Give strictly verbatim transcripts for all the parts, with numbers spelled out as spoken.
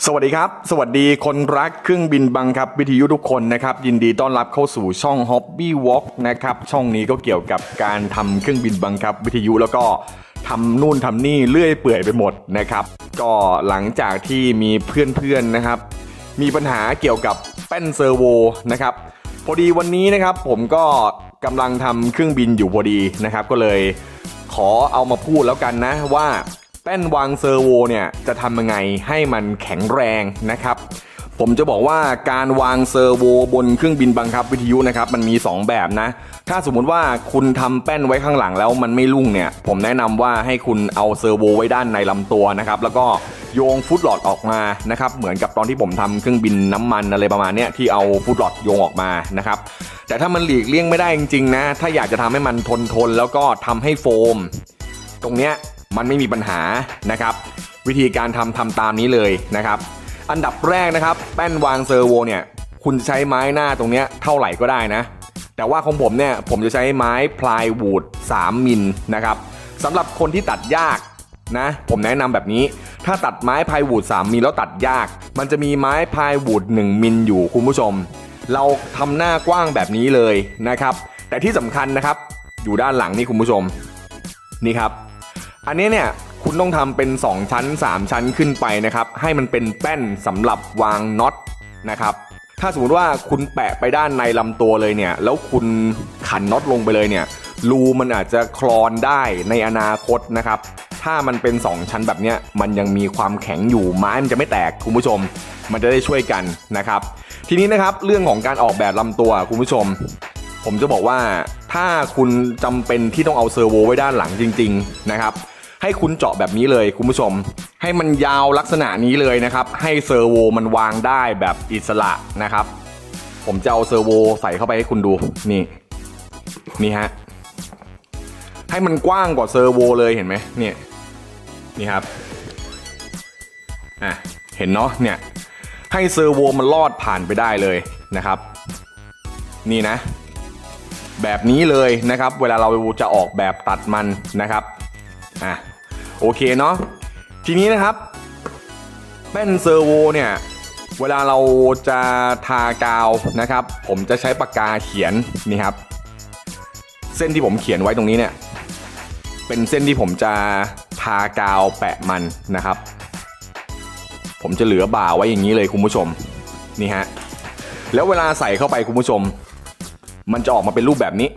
สวัสดีครับสวัสดีคนรักเครื่องบินบังคับวิทยุทุกคนนะครับยินดีต้อนรับเข้าสู่ช่อง Hobby Walk นะครับช่องนี้ก็เกี่ยวกับการทำเครื่องบินบังคับวิทยุแล้วก็ทำนู่นทำนี่เลื่อยเปื่อยไปหมดนะครับก็หลังจากที่มีเพื่อนๆนะครับมีปัญหาเกี่ยวกับแป้นเซอร์โวนะครับพอดีวันนี้นะครับผมก็กำลังทำเครื่องบินอยู่พอดีนะครับก็เลยขอเอามาพูดแล้วกันนะว่าแป้นวางเซอร์โวเนี่ยจะทำยังไงให้มันแข็งแรงนะครับผมจะบอกว่าการวางเซอร์โวบนเครื่องบินบังคับวิทยุนะครับมันมีสองแบบนะถ้าสมมุติว่าคุณทำแป้นไว้ข้างหลังแล้วมันไม่รุ่งเนี่ยผมแนะนำว่าให้คุณเอาเซอร์โวไว้ด้านในลำตัวนะครับแล้วก็โยงฟุตหลอดออกมานะครับเหมือนกับตอนที่ผมทำเครื่องบินน้ำมันอะไรประมาณนี้ที่เอาฟุตหลอดโยงออกมานะครับแต่ถ้ามันหลีกเลี่ยงไม่ได้จริงๆนะถ้าอยากจะทำให้มันทนทนแล้วก็ทำให้โฟมตรงเนี้ยมันไม่มีปัญหานะครับวิธีการทำทำตามนี้เลยนะครับอันดับแรกนะครับแป้นวางเซอร์โวเนี่ยคุณใช้ไม้หน้าตรงเนี้ยเท่าไหร่ก็ได้นะแต่ว่าของผมเนี่ยผมจะใช้ไม้พลายวูดสามมิลนะครับสำหรับคนที่ตัดยากนะผมแนะนำแบบนี้ถ้าตัดไม้พลายวูดสามมิลแล้วตัดยากมันจะมีไม้พลายวูดหนึ่งมิลอยู่คุณผู้ชมเราทำหน้ากว้างแบบนี้เลยนะครับแต่ที่สำคัญนะครับอยู่ด้านหลังนี่คุณผู้ชมนี่ครับอันนี้เนี่ยคุณต้องทำเป็นสองชั้นสามชั้นขึ้นไปนะครับให้มันเป็นแป้นสำหรับวางน็อตนะครับถ้าสมมติว่าคุณแปะไปด้านในลำตัวเลยเนี่ยแล้วคุณขันน็อตลงไปเลยเนี่ยรูมันอาจจะคลอนได้ในอนาคตนะครับถ้ามันเป็นสองชั้นแบบนี้มันยังมีความแข็งอยู่ไม้มันจะไม่แตกคุณผู้ชมมันจะได้ช่วยกันนะครับทีนี้นะครับเรื่องของการออกแบบลำตัวคุณผู้ชมผมจะบอกว่าถ้าคุณจำเป็นที่ต้องเอาเซอร์โวไว้ด้านหลังจริงๆนะครับให้คุณเจาะแบบนี้เลยคุณผู้ชมให้มันยาวลักษณะนี้เลยนะครับให้เซอร์โวมันวางได้แบบอิสระนะครับผมจะเอาเซอร์โวใส่เข้าไปให้คุณดูนี่นี่ฮะให้มันกว้างกว่าเซอร์โวเลยเห็นไหมเนี่ยนี่ครับอ่ะเห็นเนาะเนี่ยให้เซอร์โวมันลอดผ่านไปได้เลยนะครับนี่นะแบบนี้เลยนะครับเวลาเราจะออกแบบตัดมันนะครับอ่ะโอเคเนาะทีนี้นะครับแป้นเซอร์โวเนี่ยเวลาเราจะทากาวนะครับผมจะใช้ปากกาเขียนนี่ครับเส้นที่ผมเขียนไว้ตรงนี้เนี่ยเป็นเส้นที่ผมจะทากาวแปะมันนะครับผมจะเหลือบ่าไว้อย่างนี้เลยคุณผู้ชมนี่ฮะแล้วเวลาใส่เข้าไปคุณผู้ชมมันจะออกมาเป็นรูปแบบนี้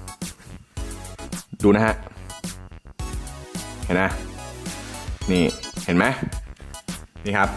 ดูนะฮะเห็นนะนี่เห็นไหมนี่ครับ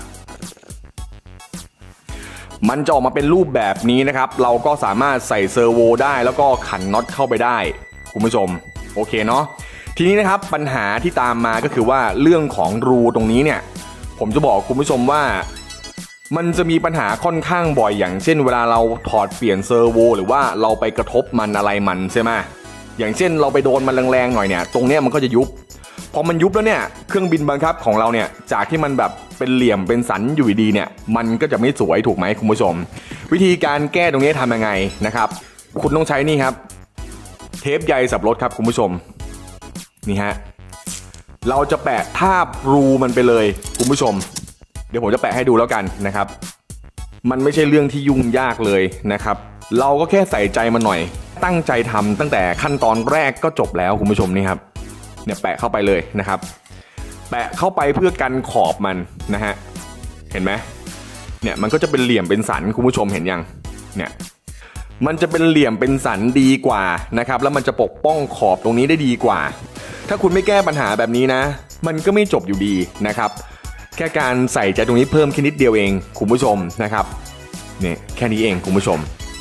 มันจะออกมาเป็นรูปแบบนี้นะครับเราก็สามารถใส่เซอร์โวได้แล้วก็ขันน็อตเข้าไปได้คุณผู้ชมโอเคเนาะทีนี้นะครับปัญหาที่ตามมาก็คือว่าเรื่องของรูตรงนี้เนี่ยผมจะบอกคุณผู้ชมว่ามันจะมีปัญหาค่อนข้างบ่อยอย่างเช่นเวลาเราถอดเปลี่ยนเซอร์โวหรือว่าเราไปกระทบมันอะไรมันใช่ไหมอย่างเช่นเราไปโดนมันแรงๆหน่อยเนี่ยตรงเนี้ยมันก็จะยุบพอมันยุบแล้วเนี่ยเครื่องบินบังคับของเราเนี่ยจากที่มันแบบเป็นเหลี่ยมเป็นสันอยู่ดีเนี่ยมันก็จะไม่สวยถูกไหมคุณผู้ชมวิธีการแก้ตรงนี้ทำยังไงนะครับคุณต้องใช้นี่ครับเทปใยสับรถครับคุณผู้ชมนี่ฮะเราจะแปะทาบรูมันไปเลยคุณผู้ชมเดี๋ยวผมจะแปะให้ดูแล้วกันนะครับมันไม่ใช่เรื่องที่ยุ่งยากเลยนะครับเราก็แค่ใส่ใจมันหน่อยตั้งใจทำตั้งแต่ขั้นตอนแรกก็จบแล้วคุณผู้ชมนี่ครับเนี่ยแปะเข้าไปเลยนะครับแปะเข้าไปเพื่อกันขอบมันนะฮะเห็นไหมเนี่ยมันก็จะเป็นเหลี่ยมเป็นสันคุณผู้ชมเห็นยังเนี่ยมันจะเป็นเหลี่ยมเป็นสันดีกว่านะครับแล้วมันจะปกป้องขอบตรงนี้ได้ดีกว่าถ้าคุณไม่แก้ปัญหาแบบนี้นะมันก็ไม่จบอยู่ดีนะครับแค่การใส่ใจตรงนี้เพิ่มแค่นิดเดียวเองคุณผู้ชมนะครับเนี่ยแค่นี้เองคุณผู้ชม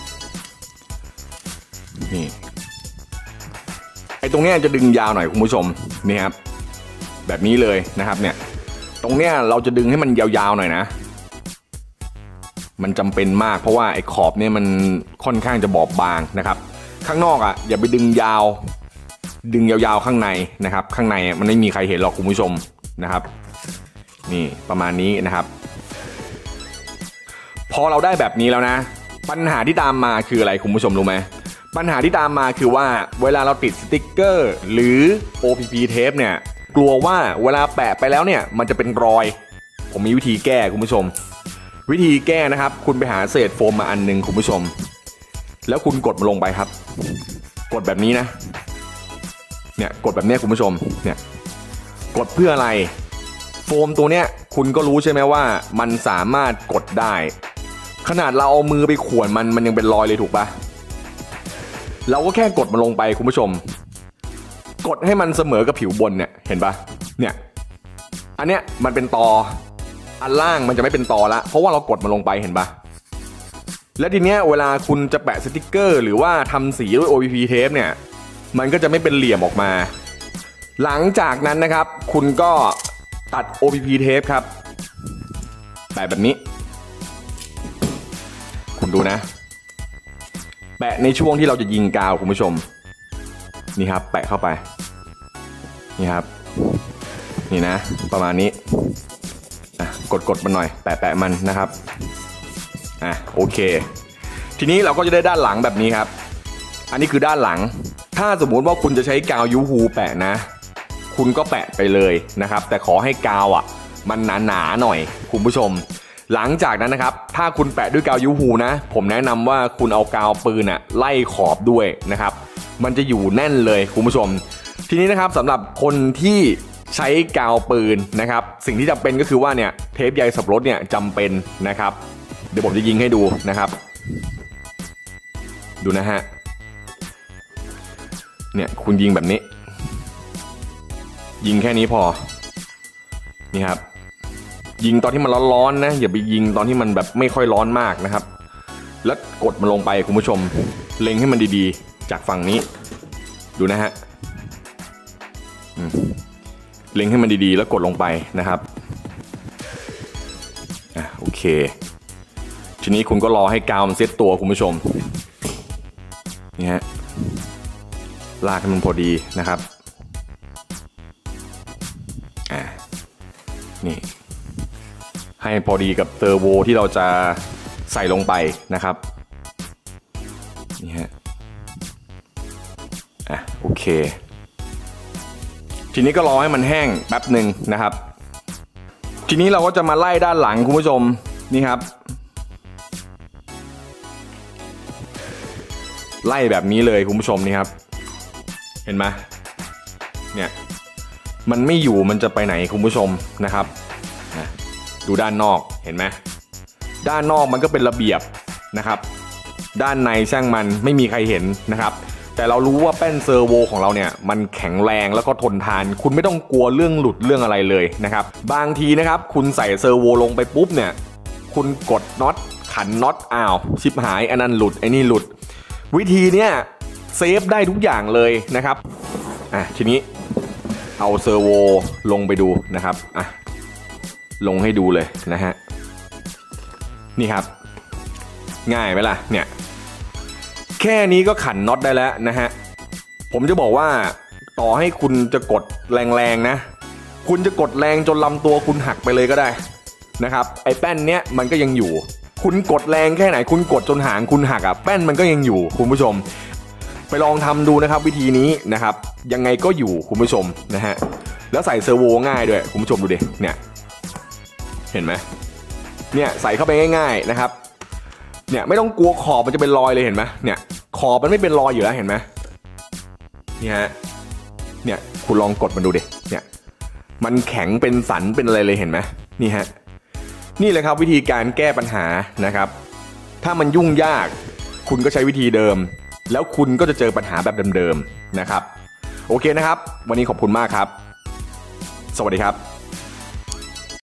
นี่ไอ้ตรงเนี้ยจะดึงยาวหน่อยคุณผู้ชมนี่ครับแบบนี้เลยนะครับเนี่ยตรงเนี้ยเราจะดึงให้มันยาวๆหน่อยนะมันจำเป็นมากเพราะว่าไอ้ขอบเนี่ยมันค่อนข้างจะบอบบางนะครับข้างนอกอ่ะอย่าไปดึงยาวดึงยาวๆข้างในนะครับข้างในมันไม่มีใครเห็นหรอกคุณผู้ชมนะครับนี่ประมาณนี้นะครับพอเราได้แบบนี้แล้วนะปัญหาที่ตามมาคืออะไรคุณผู้ชมรู้ไหมปัญหาที่ตามมาคือว่าเวลาเราติดสติ๊กเกอร์หรือ โอ พี พี เทปเนี่ยกลัวว่าเวลาแปะไปแล้วเนี่ยมันจะเป็นรอยผมมีวิธีแก้คุณผู้ชมวิธีแก้นะครับคุณไปหาเศษโฟมมาอันหนึ่งคุณผู้ชมแล้วคุณกดมันลงไปครับกดแบบนี้นะเนี่ยกดแบบนี้คุณผู้ชมเนี่ยกดเพื่ออะไรโฟมตัวเนี้ยคุณก็รู้ใช่ไหมว่ามันสามารถกดได้ขนาดเราเอามือไปข่วนมันมันยังเป็นรอยเลยถูกปะเราก็แค่กดมันลงไปคุณผู้ชมกดให้มันเสมอกับผิวบนเนี่ยเห็นปะเนี่ยอันเนี้ยมันเป็นตออันล่างมันจะไม่เป็นตอละเพราะว่าเรากดมันลงไปเห็นปะแล้วทีเนี้ยเวลาคุณจะแปะสติกเกอร์หรือว่าทำสีด้วย โอ พี พี เทปเนี่ยมันก็จะไม่เป็นเหลี่ยมออกมาหลังจากนั้นนะครับคุณก็ตัด โอ พี พี เทปครับแปะแบบนี้คุณดูนะแปะในช่วงที่เราจะยิงกาวคุณผู้ชมนี่ครับแปะเข้าไปนี่ครับนี่นะประมาณนี้อ่ะกดกดมันหน่อยแปะแปะมันนะครับอ่ะโอเคทีนี้เราก็จะได้ด้านหลังแบบนี้ครับอันนี้คือด้านหลังถ้าสมมุติว่าคุณจะใช้กาวยูฮูแปะนะคุณก็แปะไปเลยนะครับแต่ขอให้กาวอ่ะมันหนาๆหน่อยคุณผู้ชมหลังจากนั้นนะครับถ้าคุณแปะด้วยกาวยูฮูนะผมแนะนำว่าคุณเอากาวปืนอ่ะไล่ขอบด้วยนะครับมันจะอยู่แน่นเลยคุณผู้ชมทีนี้นะครับสำหรับคนที่ใช้กาวปืนนะครับสิ่งที่จำเป็นก็คือว่าเนี่ยเทปใยสับปะรดเนี่ยจำเป็นนะครับเดี๋ยวผมจะยิงให้ดูนะครับดูนะฮะเนี่ยคุณยิงแบบนี้ยิงแค่นี้พอนี่ครับยิงตอนที่มันร้อนๆนะอย่าไปยิงตอนที่มันแบบไม่ค่อยร้อนมากนะครับแล้วกดมันลงไปคุณผู้ชมเล็งให้มันดีๆจากฝั่งนี้ดูนะฮะเล็งให้มันดีๆแล้วกดลงไปนะครับอ่ะโอเคทีนี้คุณก็รอให้กาวมันเซ็ตตัวคุณผู้ชมนี่ฮะลากให้มันพอดีนะครับอ่ะนี่ให้พอดีกับเทอร์โวที่เราจะใส่ลงไปนะครับนี่ฮะอ่ะโอเคทีนี้ก็รอให้มันแห้งแป๊บหนึ่งนะครับทีนี้เราก็จะมาไล่ด้านหลังคุณผู้ชมนี่ครับไล่แบบนี้เลยคุณผู้ชมนี่ครับเห็นไหมเนี่ยมันไม่อยู่มันจะไปไหนคุณผู้ชมนะครับดูด้านนอกเห็นไหมด้านนอกมันก็เป็นระเบียบนะครับด้านในช่างมันไม่มีใครเห็นนะครับแต่เรารู้ว่าแป้นเซอร์โวของเราเนี่ยมันแข็งแรงแล้วก็ทนทานคุณไม่ต้องกลัวเรื่องหลุดเรื่องอะไรเลยนะครับบางทีนะครับคุณใส่เซอร์โวลงไปปุ๊บเนี่ยคุณกดน็อตขันน็อตอ้าวชิบหายอันนั้นหลุดไอ้นี่หลุดวิธีเนี้ยเซฟได้ทุกอย่างเลยนะครับอ่ะทีนี้เอาเซอร์โวลงไปดูนะครับอ่ะลงให้ดูเลยนะฮะนี่ครับง่ายไหมล่ะเนี่ยแค่นี้ก็ขันน็อตได้แล้วนะฮะผมจะบอกว่าต่อให้คุณจะกดแรงๆนะคุณจะกดแรงจนลำตัวคุณหักไปเลยก็ได้นะครับไอ้แป้นเนี้ยมันก็ยังอยู่คุณกดแรงแค่ไหนคุณกดจนหางคุณหักอ่ะแป้นมันก็ยังอยู่คุณผู้ชมไปลองทำดูนะครับวิธีนี้นะครับยังไงก็อยู่คุณผู้ชมนะฮะแล้วใส่เซอร์โวง่ายด้วยคุณผู้ชมดูดิเนี่ยเห็นไหมเนี่ยใส่เข้าไปง่ายๆนะครับเนี่ยไม่ต้องกลัวขอบมันจะเป็นรอยเลยเห็นไหมเนี่ยขอบมันไม่เป็นรอยอยู่แล้วเห็นไหมนี่ฮะเนี่ยคุณลองกดมันดูดิเนี่ยมันแข็งเป็นสันเป็นอะไรเลยเห็นไหมนี่ฮะนี่เลยครับวิธีการแก้ปัญหานะครับถ้ามันยุ่งยากคุณก็ใช้วิธีเดิมแล้วคุณก็จะเจอปัญหาแบบเดิมๆนะครับโอเคนะครับวันนี้ขอบคุณมากครับสวัสดีครับ